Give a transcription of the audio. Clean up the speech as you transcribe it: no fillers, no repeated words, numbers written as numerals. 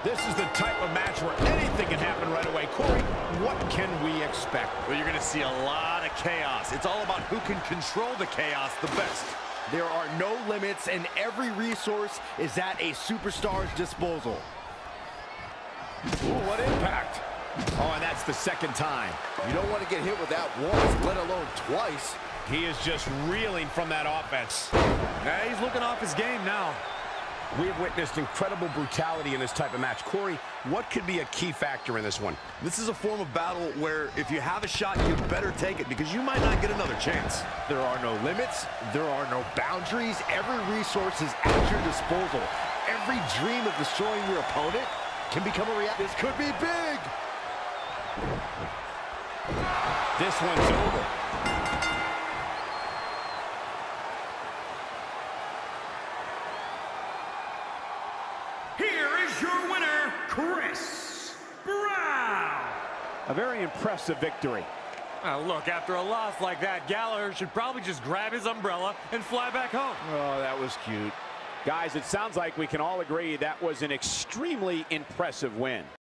This is the type of match where anything can happen right away. Corey, what can we expect? Well, you're going to see a lot of chaos. It's all about who can control the chaos the best. There are no limits, and every resource is at a superstar's disposal. Ooh, what impact. Oh, and that's the second time. You don't want to get hit with that once, let alone twice. He is just reeling from that offense. Yeah, he's looking off his game now. We have witnessed incredible brutality in this type of match. Corey, what could be a key factor in this one? This is a form of battle where if you have a shot, you better take it because you might not get another chance. There are no limits. There are no boundaries. Every resource is at your disposal. Every dream of destroying your opponent can become a reality. This could be big. This one's over. Here is your winner, Chris Brown. A very impressive victory. Look, after a loss like that, Gallagher should probably just grab his umbrella and fly back home. Oh, that was cute. Guys, it sounds like we can all agree that was an extremely impressive win.